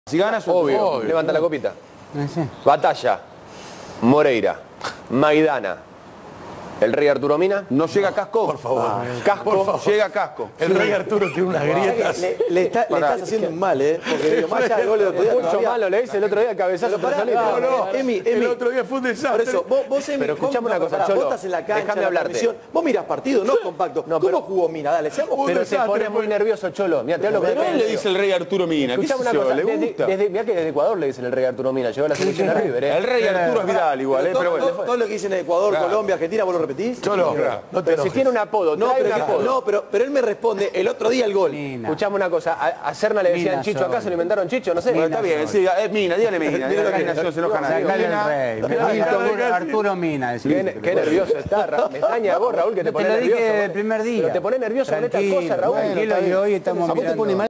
Si ganas, obvio. Levanta la copita. Sí. Batalla. Moreira. Maidana. ¿El rey Arturo Mina? ¿no llega Casco? Por favor. Casco. Por favor. Llega Casco. El rey Arturo tiene unas grietas. Le estás haciendo un mal, ¿eh? Porque digo, más allá del gol del otro día, Mucho todavía- malo le hice el otro día el cabezazo. Pero pará, Solito. no, Emi, El otro día fue un por desastre. eso, vos Emi, Pero escuchame una cosa, pará, Cholo, vos estás en la cancha, déjame en la hablarte. transmisión, vos mirás partido, no compacto. No, ¿Cómo pero- jugó Mina? Dale, seamos Pero justos. se pone muy nervioso, Cholo. Mira, te hablo con Pero él le dice el rey Arturo Mina. ¿Qué Escuchame sé una yo? cosa. ¿Le gusta? Mirá que desde Ecuador le dicen el rey Arturo Mina. Llegó a la selección de River, ¿eh? El rey Arturo es Vidal igual, Pero pero bueno. todo lo que dicen en Ecuador, Claro. Colombia, Argentina, ¿vos lo repetís? Cholo, no te Pero si enojes. tiene un apodo, No, trae un pero, apodo. no, pero él me responde el otro día el gol. Mina. Escuchame una cosa. A Serna le decían Mina Chicho, solo. acá se lo inventaron Chicho, no sé. Bueno, está bien, sí, es Mina, dígale Mina. Dígale que nació, se enoja nadie. Sacale Mina. el rey. Arturo Mina. Qué nervioso está. Me extraña vos, Raúl, que te Yo te pones lo nervioso. dije el primer día. Pero te pones nervioso con estas Tranquilo, cosas, Raúl. tranquilo, y hoy estamos ¿A vos te mirando. pone mal